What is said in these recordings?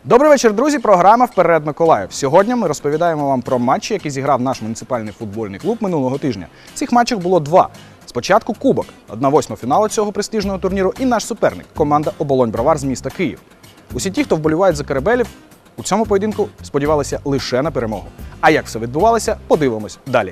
Добрий вечір, друзі. Програма «Вперед, Миколаїв». Сьогодні ми розповідаємо вам про матчі, які зіграв наш муніципальний футбольний клуб минулого тижня. Цих матчів було два. Спочатку кубок, 1/8 фіналу цього престижного турніру, і наш суперник – команда «Оболонь-Бровар» з міста Київ. Усі ті, хто вболівають за Карабелів, у цьому поєдинку сподівалися лише на перемогу. А як все відбувалося, подивимось далі.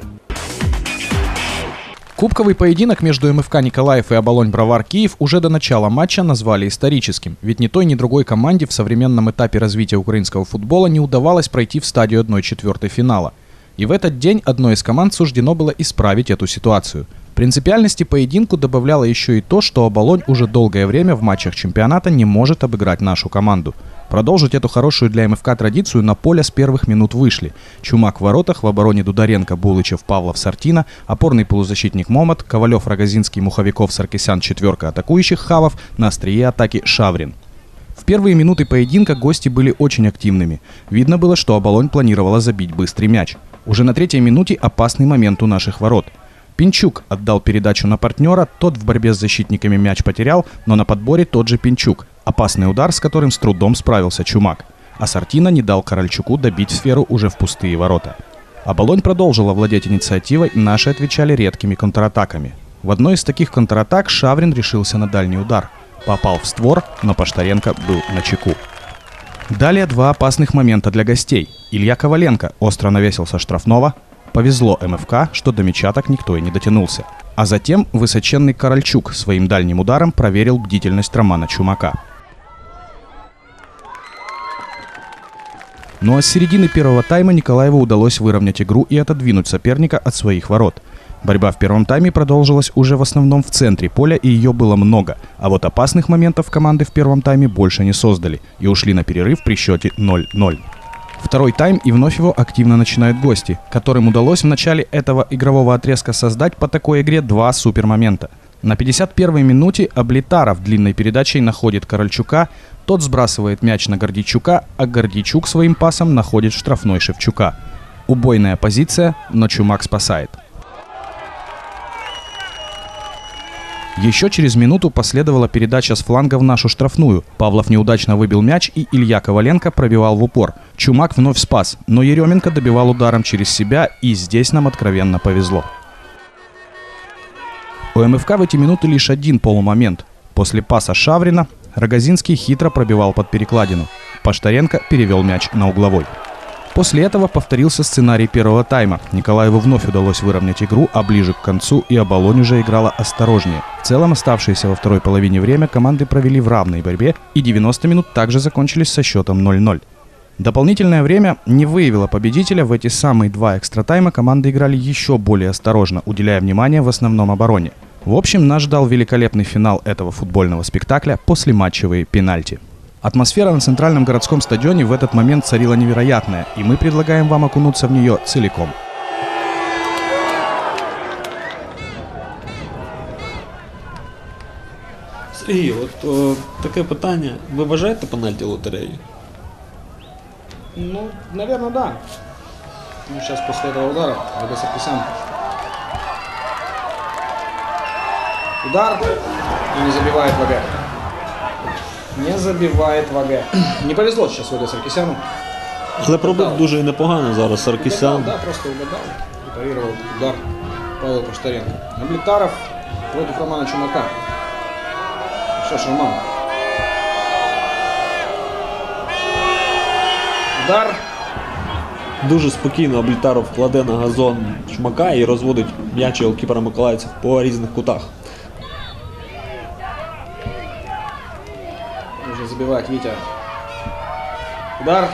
Кубковый поединок между МФК Николаев и Оболонь-Бровар Киев уже до начала матча назвали историческим, ведь ни той, ни другой команде в современном этапе развития украинского футбола не удавалось пройти в стадию 1/4 финала. И в этот день одной из команд суждено было исправить эту ситуацию. Принципиальности поединку добавляло еще и то, что Оболонь уже долгое время в матчах чемпионата не может обыграть нашу команду. Продолжить эту хорошую для МФК традицию на поле с первых минут вышли. Чумак в воротах, в обороне Дударенко, Булычев, Павлов, Сартина, опорный полузащитник Момот, Ковалев, Рогозинский, Муховиков, Саркисян, четверка атакующих Хавов, на острие атаки Шаврин. В первые минуты поединка гости были очень активными. Видно было, что Оболонь планировала забить быстрый мяч. Уже на 3-й минуте опасный момент у наших ворот. Пинчук отдал передачу на партнера, тот в борьбе с защитниками мяч потерял, но на подборе тот же Пинчук. Опасный удар, с которым с трудом справился Чумак. А Сартина не дал Корольчуку добить сферу уже в пустые ворота. Оболонь продолжила владеть инициативой, наши отвечали редкими контратаками. В одной из таких контратак Шаврин решился на дальний удар. Попал в створ, но Поштаренко был начеку. Далее два опасных момента для гостей. Илья Коваленко остро навесился штрафного. Повезло МФК, что до мяча так никто и не дотянулся. А затем высоченный Корольчук своим дальним ударом проверил бдительность Романа Чумака. Ну а с середины первого тайма Николаеву удалось выровнять игру и отодвинуть соперника от своих ворот. Борьба в первом тайме продолжилась уже в основном в центре поля, и ее было много. А вот опасных моментов команды в первом тайме больше не создали и ушли на перерыв при счете 0-0. Второй тайм, и вновь его активно начинают гости, которым удалось в начале этого игрового отрезка создать по такой игре два супермомента. На 51-й минуте Облитаров длинной передачей находит Корольчука, тот сбрасывает мяч на Гордичука, а Гордичук своим пасом находит штрафной Шевчука. Убойная позиция, но Чумак спасает. Еще через минуту последовала передача с фланга в нашу штрафную. Павлов неудачно выбил мяч, и Илья Коваленко пробивал в упор. Чумак вновь спас, но Еременко добивал ударом через себя, и здесь нам откровенно повезло. У МФК в эти минуты лишь один полумомент. После паса Шаврина Рогозинский хитро пробивал под перекладину. Поштаренко перевел мяч на угловой. После этого повторился сценарий первого тайма. Николаеву вновь удалось выровнять игру, а ближе к концу и Оболонь уже играла осторожнее. В целом оставшееся во второй половине время команды провели в равной борьбе, и 90 минут также закончились со счетом 0-0. Дополнительное время не выявило победителя. В эти самые два экстратайма команды играли еще более осторожно, уделяя внимание в основном обороне. В общем, нас ждал великолепный финал этого футбольного спектакля – послематчевые пенальти. Атмосфера на центральном городском стадионе в этот момент царила невероятная, и мы предлагаем вам окунуться в нее целиком. Сергій, от таке питання. Ви вважаєте пенальті лотереєю? Ну, наверное, да. Ну, сейчас после этого удара Саркисян. Удар и не забивает ВГ. Не забивает ВГ. Не повезло сейчас ВГ Саркисяну. Але пробив дуже непогано зараз Саркисян. Да, просто угадал. И парировал удар Павла Поштаренко. Облитаров против Романа Чумака. Что ж, Роман. Удар. Дуже спокійно Облітаров кладе на газон Чумака і розводить м'яч голкіпера миколаївців по різних кутах. Нужно забивать Витя. Удар.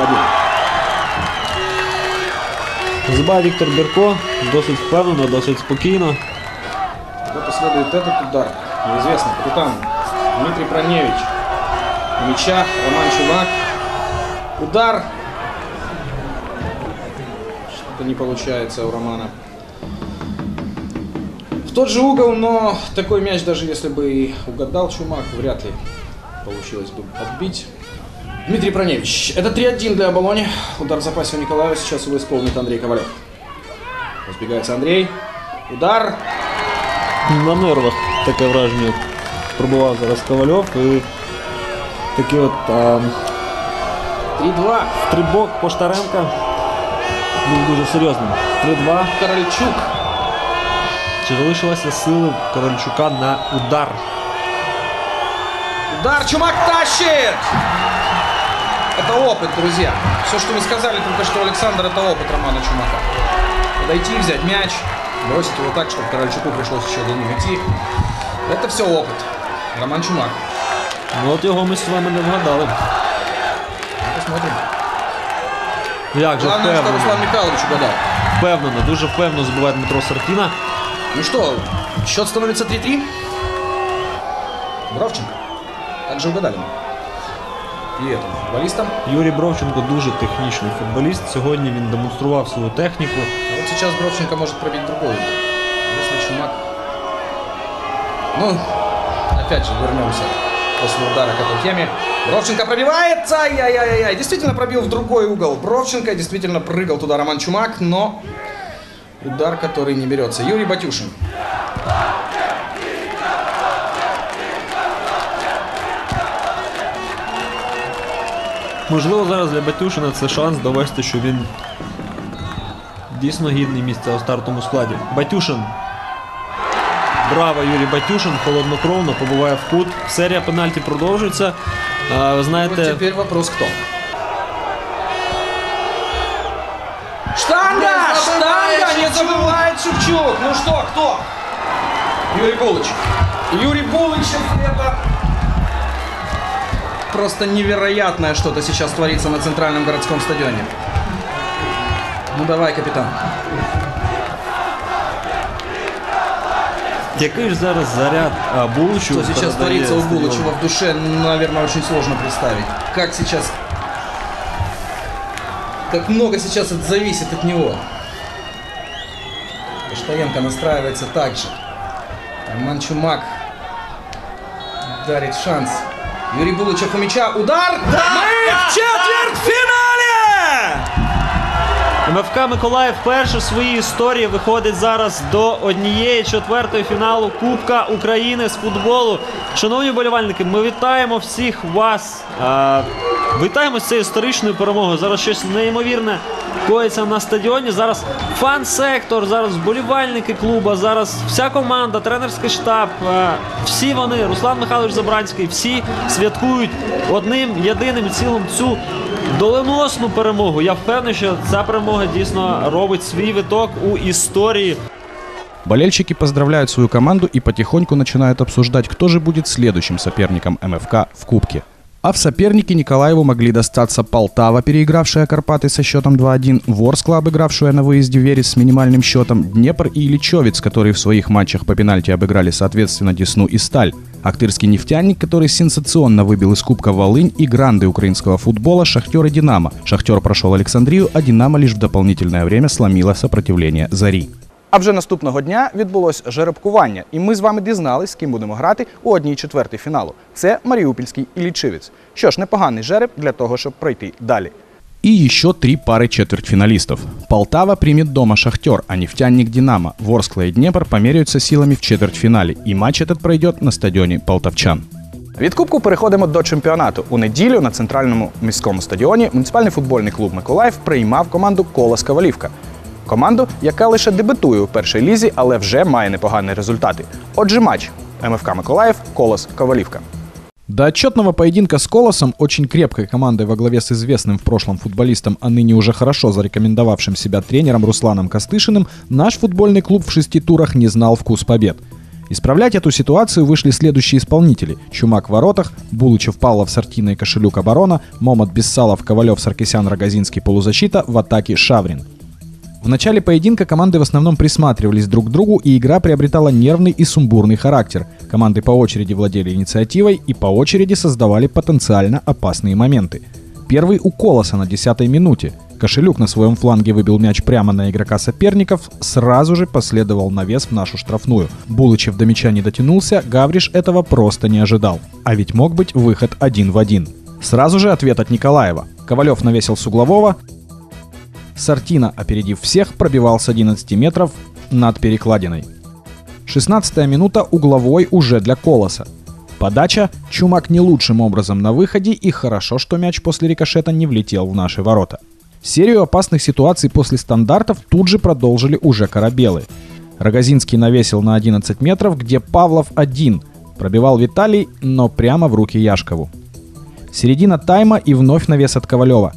1-1. Забиває Віктор Бірко, досить впевнено, досить спокійно. Когда последует этот удар, неизвестно, капитан Дмитрий Проневич. Мяча, Роман Чумак. Удар. Что-то не получается у Романа. В тот же угол, но такой мяч, даже если бы и угадал Чумак, вряд ли получилось бы отбить. Дмитрий Проневич. Это 3-1 для Оболони. Удар в запасе у Николаева. Сейчас его исполнит Андрей Ковалев. Разбегается Андрей. Удар. На нервах таке враження пробував зараз Ковальов. І такі от 3-2. Стрибок Поштаренка був дуже серйозним. 3-2. Корольчук. Чи залишилися сили Корольчука на удар? Удар, Чумак тащит! Это опыт, друзья. Все, что мы сказали только что, Александр, это опыт Романа Чумака. Подойти, взять мяч, бросить его так, чтобы Корольчуку пришлось еще до ним идти. Это все опыт. Роман Чумак. Ну от його ми з вами не вгадали. Посмотрим. Як же Главное, что Руслан Михайлович угадал. впевнено, дуже впевнено забиває Дмитро Сартіна. Ну что, счет становится 3-3. Бровченко. Также угадали мы. Привет футболистам. Юрій Бровченко дуже технічний футболіст. Сьогодні він демонстрував свою техніку. А вот сейчас Бровченко может пробить другой. Если Чумак... Ну, опять же, вернемся после удара к этой теме. Бровченко пробивается! Ай-яй-яй-яй! Действительно пробил в другой угол Бровченко. Действительно прыгал туда Роман Чумак, но удар, который не берется. Юрий Батюшин. Можливо, зараз для Батюшина це шанс довести, що він дійсно гідний місця у стартовому складі. Батюшин. Браво, Юрій Батюшин, холоднокровно побуває в кут. Серія пенальті продовжується. Ви знаєте... Вот теперь вопрос кто? Штанга! Штанга! Не забывает Шевчук! Ну что, кто? Юрий Булыч. Юрий Булычев, это... Просто невероятное что-то сейчас творится на центральном городском стадионе. Ну давай, капитан. Який ж зараз заряд Булычу? Что сейчас творится у Булычева в душе, наверное, очень сложно представить. Как сейчас... Как много сейчас это зависит от него. Поштаренко настраивается так же. Роман Чумак дарит шанс. Юрий Булычев у мяча. Удар! Да! Мы в четвертьфинале! МФК Миколаїв вперше в своїй історії виходить зараз до 1/4 фіналу Кубка України з футболу. Шановні вболівальники, ми вітаємо всіх вас. Вітаємо з цією історичною перемогою. Зараз щось неймовірне коїться на стадіоні. Зараз фан-сектор, зараз вболівальники клубу, зараз вся команда, тренерський штаб, всі вони, Руслан Михайлович Забранський, всі святкують одним єдиним цілим цю доленосну перемогу. Я впевнений, що ця перемога дійсно робить свій виток у історії. Болельщики поздравляют свою команду и потихоньку начинают обсуждать, кто же будет следующим соперником МФК в Кубке. А в соперники Николаеву могли достаться Полтава, переигравшая Карпаты со счетом 2-1, Ворскла, обыгравшая на выезде Верес с минимальным счетом, Днепр и Ильичевец, которые в своих матчах по пенальти обыграли соответственно Десну и Сталь, Ахтырский нефтяник, который сенсационно выбил из Кубка Волынь, и гранды украинского футбола Шахтер и Динамо. Шахтер прошел Александрию, а Динамо лишь в дополнительное время сломило сопротивление Зарі. А вже наступного дня відбулось жеребкування, і ми з вами дізнались, з ким будемо грати у 1/4 фіналу. Це Маріупольський Іллічевець. Що ж, непоганий жереб для того, щоб пройти далі. И еще 3 пары четвертьфиналистов. Полтава примет дома Шахтер, а нефтяник Динамо, Ворскла и Днепр померяются силами в четвертьфинале, и матч этот пройдет на стадіоні полтавчан. Від Кубку переходимо до чемпіонату. У неділю на центральному міському стадіоні муніципальний футбольний клуб «Миколаїв» приймав команду «Колос Ковалівка». Команду, яка лише дебютує у першій лізі, але вже має непогані результати. Отже, матч МФК Миколаїв, Колос Ковалівка. До отчетного поединка с Колосом, очень крепкой командой во главе с известным в прошлом футболистом, а ныне уже хорошо зарекомендовавшим себя тренером Русланом Костышиным, наш футбольный клуб в 6 турах не знал вкус побед. Исправлять эту ситуацию вышли следующие исполнители: Чумак в воротах, Булычев, Павлов, Сартина и Кошелюк оборона, Момот, Бессалов, Ковалев, Саркисян, Рогозинский полузащита, в атаке Шаврин. В начале поединка команды в основном присматривались друг к другу, и игра приобретала нервный и сумбурный характер. Команды по очереди владели инициативой и по очереди создавали потенциально опасные моменты. Первый у Колоса на 10-й минуте. Кошелюк на своем фланге выбил мяч прямо на игрока соперников, сразу же последовал навес в нашу штрафную. Булычев до мяча не дотянулся, Гавриш этого просто не ожидал. А ведь мог быть выход 1 в 1. Сразу же ответ от Николаева. Ковалев навесил с углового, Сартина, опередив всех, пробивал с 11 метров над перекладиной. 16-я минута, угловой уже для Колоса. Подача. Чумак не лучшим образом на выходе, и хорошо, что мяч после рикошета не влетел в наши ворота. Серию опасных ситуаций после стандартов тут же продолжили уже корабелы. Рогозинский навесил на 11 метров, где Павлов один. Пробивал Виталий, но прямо в руки Яшкову. Середина тайма и вновь навес от Ковалева.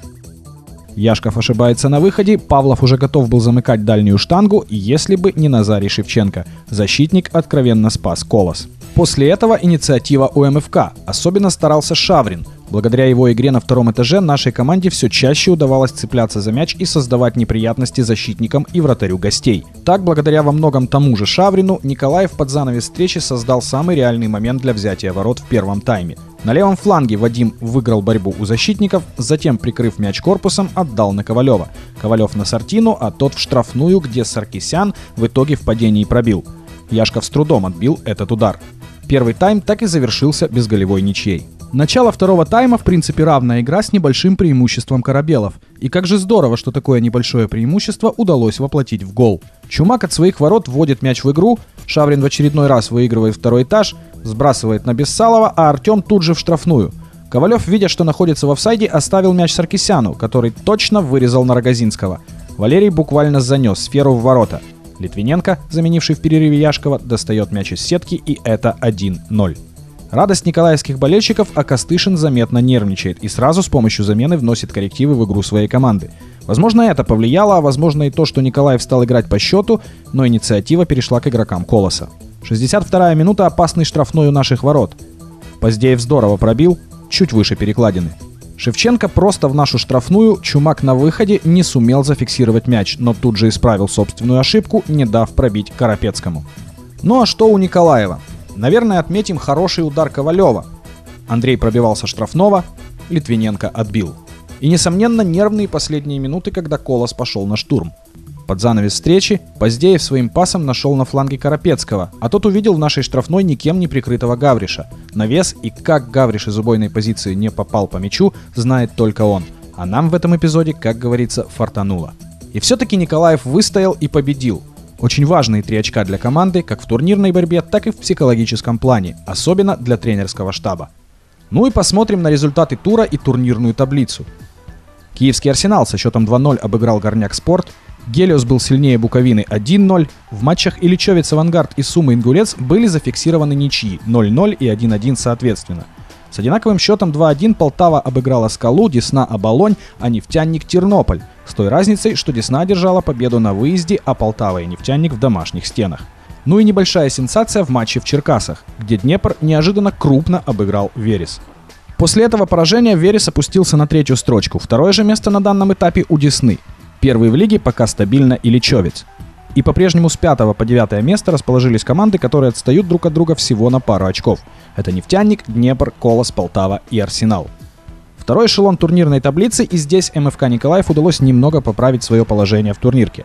Яшков ошибается на выходе, Павлов уже готов был замыкать дальнюю штангу, если бы не Назарий Шевченко. Защитник откровенно спас Колос. После этого инициатива у МФК. Особенно старался Шаврин. Благодаря его игре на втором этаже нашей команде все чаще удавалось цепляться за мяч и создавать неприятности защитникам и вратарю гостей. Так, благодаря во многом тому же Шаврину, Николаев под занавес встречи создал самый реальный момент для взятия ворот в первом тайме. На левом фланге Вадим выиграл борьбу у защитников, затем, прикрыв мяч корпусом, отдал на Ковалева. Ковалев на Сартину, а тот в штрафную, где Саркисян в итоге в падении пробил. Яшков с трудом отбил этот удар. Первый тайм так и завершился безголевой ничьей. Начало второго тайма, в принципе, равная игра с небольшим преимуществом корабелов. И как же здорово, что такое небольшое преимущество удалось воплотить в гол. Чумак от своих ворот вводит мяч в игру, Шаврин в очередной раз выигрывает второй этаж, сбрасывает на Бессалова, а Артем тут же в штрафную. Ковалев, видя, что находится в офсайде, оставил мяч Саркисяну, который точно вырезал на Рогозинского. Валерий буквально занес сферу в ворота. Литвиненко, заменивший в перерыве Яшкова, достает мяч из сетки, и это 1-0. Радость николаевских болельщиков, а Костышин заметно нервничает и сразу с помощью замены вносит коррективы в игру своей команды. Возможно, это повлияло, а возможно и то, что Николаев стал играть по счету, но инициатива перешла к игрокам Колоса. 62-я минута, опасный штрафной у наших ворот. Поздеев здорово пробил, чуть выше перекладины. Шевченко просто в нашу штрафную, Чумак на выходе не сумел зафиксировать мяч, но тут же исправил собственную ошибку, не дав пробить Карапецкому. Ну а что у Николаева? Наверное, отметим хороший удар Ковалева. Андрей пробивал со штрафного, Литвиненко отбил. И, несомненно, нервные последние минуты, когда Колос пошел на штурм. Под занавес встречи Поздеев своим пасом нашел на фланге Карапецкого, а тот увидел в нашей штрафной никем не прикрытого Гавриша. Навес, и как Гавриш из убойной позиции не попал по мячу, знает только он. А нам в этом эпизоде, как говорится, фартануло. И все-таки Николаев выстоял и победил. Очень важные 3 очка для команды, как в турнирной борьбе, так и в психологическом плане, особенно для тренерского штаба. Ну и посмотрим на результаты тура и турнирную таблицу. Киевский Арсенал со счетом 2-0 обыграл Горняк Спорт. Гелиос был сильнее Буковины 1-0. В матчах Ильичевец Авангард и Сума Ингулец были зафиксированы ничьи 0-0 и 1-1 соответственно. С одинаковым счетом 2-1 Полтава обыграла Скалу, Десна Оболонь, а Нефтяник Тернополь. С той разницей, что Десна одержала победу на выезде, а Полтава и Нефтяник в домашних стенах. Ну и небольшая сенсация в матче в Черкасах, где Днепр неожиданно крупно обыграл Верес. После этого поражения Верес опустился на 3-ю строчку. Второе же место на данном этапе у Десны. Первый в лиге пока стабильно Ильичевец. И по-прежнему с 5 по 9 место расположились команды, которые отстают друг от друга всего на пару очков. Это Нефтяник, Днепр, Колос, Полтава и Арсенал. Второй эшелон турнирной таблицы, и здесь МФК Николаев удалось немного поправить свое положение в турнирке.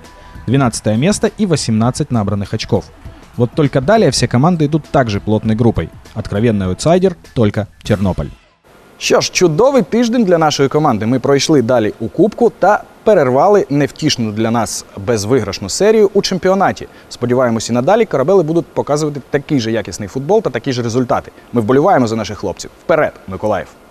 12 место и 18 набранных очков. Вот только далее все команды идут также плотной группой. Откровенний аутсайдер только Тернополь. Що ж, чудовий тиждень для нашої команди. Ми пройшли далі у Кубку та перервали невтішну для нас безвиграшну серію у чемпіонаті. Сподіваємося, і надалі корабели будуть показувати такий же якісний футбол та такі ж результати. Ми вболіваємо за наших хлопців. Вперед, Миколаїв!